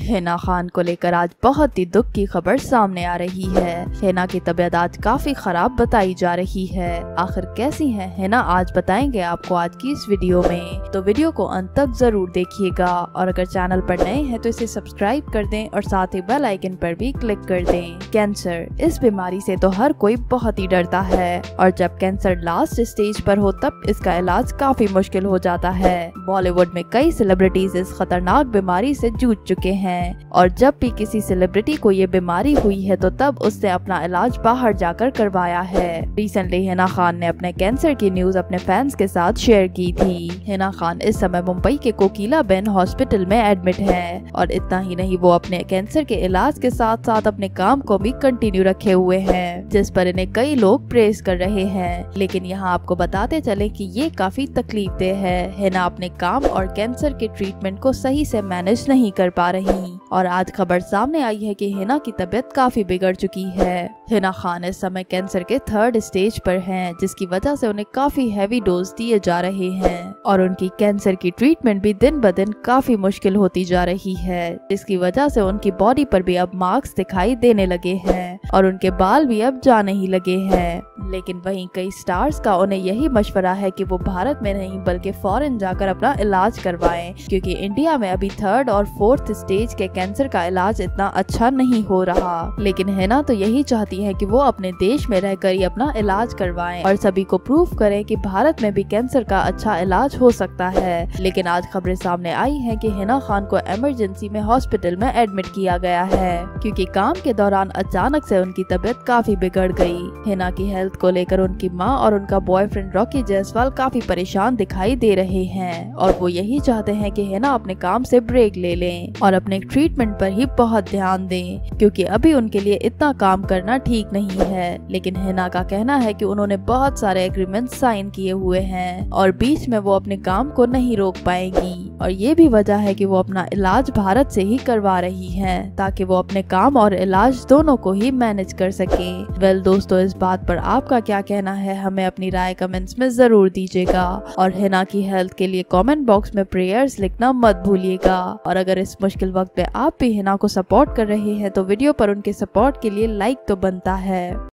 हिना खान को लेकर आज बहुत ही दुख की खबर सामने आ रही है। हिना की तबीयत आज काफी खराब बताई जा रही है। आखिर कैसी है हिना आज बताएंगे आपको आज की इस वीडियो में, तो वीडियो को अंत तक जरूर देखिएगा। और अगर चैनल पर नए हैं तो इसे सब्सक्राइब कर दें और साथ ही बेल आइकन पर भी क्लिक कर दें। कैंसर, इस बीमारी से तो हर कोई बहुत ही डरता है और जब कैंसर लास्ट स्टेज पर हो तब इसका इलाज काफी मुश्किल हो जाता है। बॉलीवुड में कई सेलिब्रिटीज इस खतरनाक बीमारी से जूझ चुके हैं और जब भी किसी सेलिब्रिटी को ये बीमारी हुई है तो तब उसने अपना इलाज बाहर जाकर करवाया है। रिसेंटली हिना खान ने अपने कैंसर की न्यूज अपने फैंस के साथ शेयर की थी। हिना खान इस समय मुंबई के कोकिलाबेन हॉस्पिटल में एडमिट है और इतना ही नहीं, वो अपने कैंसर के इलाज के साथ साथ अपने काम को भी कंटिन्यू रखे हुए हैं, जिस पर इन्हें कई लोग प्रेज कर रहे हैं। लेकिन यहाँ आपको बताते चले कि ये काफी तकलीफ देह है। हिना अपने काम और कैंसर के ट्रीटमेंट को सही से मैनेज नहीं कर पा रही और आज खबर सामने आई है कि हिना की तबीयत काफी बिगड़ चुकी है। हिना खान इस समय कैंसर के 3rd स्टेज पर हैं, जिसकी वजह से उन्हें काफी हैवी डोज दिए जा रहे हैं और उनकी कैंसर की ट्रीटमेंट भी दिन ब दिन काफी मुश्किल होती जा रही है, जिसकी वजह से उनकी बॉडी पर भी अब मार्क्स दिखाई देने लगे हैं और उनके बाल भी अब जाने ही लगे हैं। लेकिन वहीं कई स्टार्स का उन्हें यही मशवरा है कि वो भारत में नहीं बल्कि फॉरेन जाकर अपना इलाज करवाएं, क्योंकि इंडिया में अभी 3rd और 4th स्टेज के कैंसर का इलाज इतना अच्छा नहीं हो रहा। लेकिन हिना तो यही चाहती है कि वो अपने देश में रहकर ही अपना इलाज करवाएं और सभी को प्रूव करें कि भारत में भी कैंसर का अच्छा इलाज हो सकता है। लेकिन आज खबरें सामने आई हैं कि हिना खान को इमरजेंसी में हॉस्पिटल में एडमिट किया गया है, क्योंकि काम के दौरान अचानक से उनकी तबीयत काफी बिगड़ गई। हिना की हेल्थ को लेकर उनकी माँ और उनका बॉयफ्रेंड रॉकी जायसवाल काफी परेशान दिखाई दे रहे हैं और वो यही चाहते हैं कि हिना अपने काम से ब्रेक ले लें और अपने ट्रीटमेंट पर ही बहुत ध्यान दें, क्योंकि अभी उनके लिए इतना काम करना ठीक नहीं है। लेकिन हिना का कहना है कि उन्होंने बहुत सारे एग्रीमेंट साइन किए हुए हैं और बीच में वो अपने काम को नहीं रोक पाएंगी और ये भी वजह है कि वो अपना इलाज भारत से ही करवा रही हैं, ताकि वो अपने काम और इलाज दोनों को ही मैनेज कर सकें। वेल दोस्तों, इस बात पर आपका क्या कहना है, हमें अपनी राय कमेंट्स में जरूर दीजिएगा और हिना की हेल्थ के लिए कमेंट बॉक्स में प्रेयर्स लिखना मत भूलिएगा। और अगर इस मुश्किल वक्त पे आप भी हिना को सपोर्ट कर रहे हैं तो वीडियो पर उनके सपोर्ट के लिए लाइक तो बनता है।